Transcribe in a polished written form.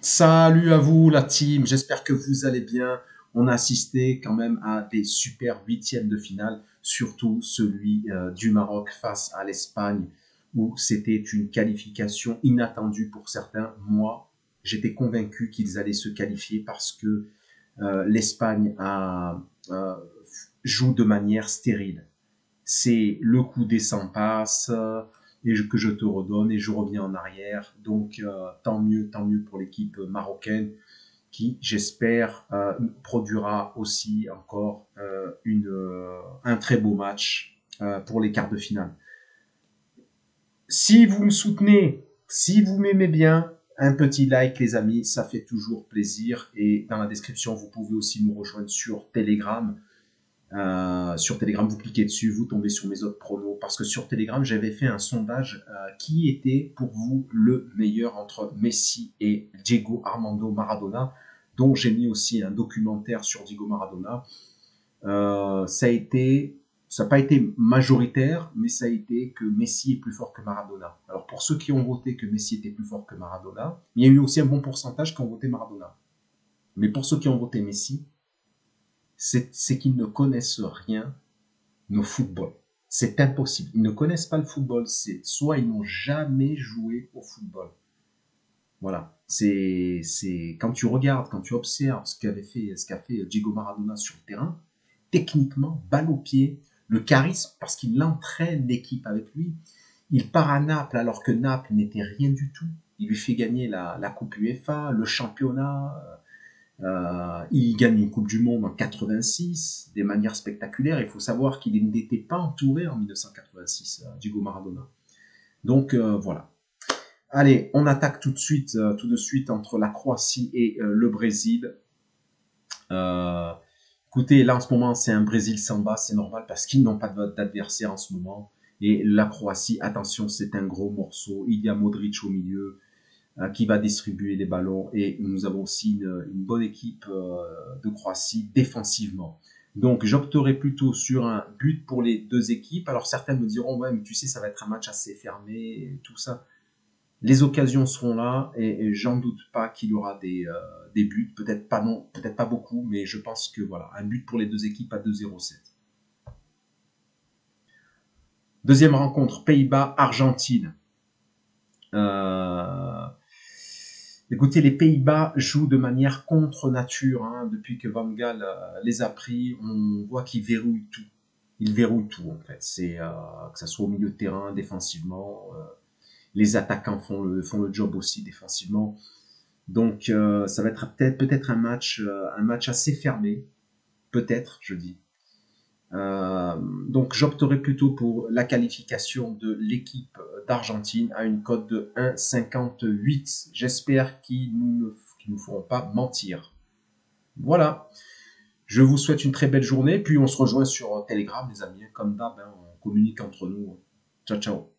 Salut à vous la team, j'espère que vous allez bien. On a assisté quand même à des super huitièmes de finale, surtout celui du Maroc face à l'Espagne, où c'était une qualification inattendue pour certains. Moi, j'étais convaincu qu'ils allaient se qualifier parce que l'Espagne joue de manière stérile. C'est le coup des 100 passes que je te redonne et je reviens en arrière. Donc tant mieux pour l'équipe marocaine qui, j'espère, produira aussi encore un très beau match pour les quarts de finale. Si vous me soutenez, si vous m'aimez bien, un petit like les amis, ça fait toujours plaisir. Et dans la description, vous pouvez aussi nous rejoindre sur Telegram. Sur Telegram, vous cliquez dessus, vous tombez sur mes autres pronos. Parce que sur Telegram, j'avais fait un sondage qui était pour vous le meilleur entre Messi et Diego Armando Maradona, dont j'ai mis aussi un documentaire sur Diego Maradona. Ça n'a pas été majoritaire, mais ça a été que Messi est plus fort que Maradona. Alors pour ceux qui ont voté que Messi était plus fort que Maradona, il y a eu aussi un bon pourcentage qui ont voté Maradona. Mais pour ceux qui ont voté Messi, c'est qu'ils ne connaissent rien au football. C'est impossible. Ils ne connaissent pas le football. C'est soit ils n'ont jamais joué au football. Voilà. C'est quand tu regardes, quand tu observes ce qu'a fait Diego Maradona sur le terrain, techniquement, balle au pied, le charisme, parce qu'il entraîne l'équipe avec lui. Il part à Naples alors que Naples n'était rien du tout. Il lui fait gagner la Coupe UEFA, le championnat. Il gagne une Coupe du Monde en 86 de manière spectaculaire. Il faut savoir qu'il n'était pas entouré en 1986, Diego Maradona. Donc voilà. Allez, on attaque tout de suite entre la Croatie et le Brésil. Écoutez, là en ce moment, c'est un Brésil samba, c'est normal parce qu'ils n'ont pas d'adversaire en ce moment. Et la Croatie, attention, c'est un gros morceau. Il y a Modric au milieu qui va distribuer les ballons. Et nous avons aussi une bonne équipe de Croatie défensivement. Donc, j'opterai plutôt sur un but pour les deux équipes. Alors, certains me diront, ouais, mais tu sais, ça va être un match assez fermé, et tout ça. Les occasions seront là et j'en doute pas qu'il y aura des buts. Peut-être pas non, peut-être pas beaucoup, mais je pense que voilà, un but pour les deux équipes à 2-0-7. Deuxième rencontre, Pays-Bas-Argentine. Écoutez, les Pays-Bas jouent de manière contre nature. Hein. Depuis que Van Gaal les a pris, on voit qu'ils verrouillent tout. Ils verrouillent tout, en fait. C'est que ça soit au milieu de terrain, défensivement. Les attaquants font le job aussi défensivement. Donc, ça va être peut-être un match assez fermé. Peut-être, je dis. Donc j'opterai plutôt pour la qualification de l'équipe d'Argentine à une cote de 1,58. J'espère qu'ils ne nous feront pas mentir. Voilà. Je vous souhaite une très belle journée. Puis on se rejoint sur Telegram, les amis. Comme d'hab, hein, on communique entre nous. Ciao, ciao.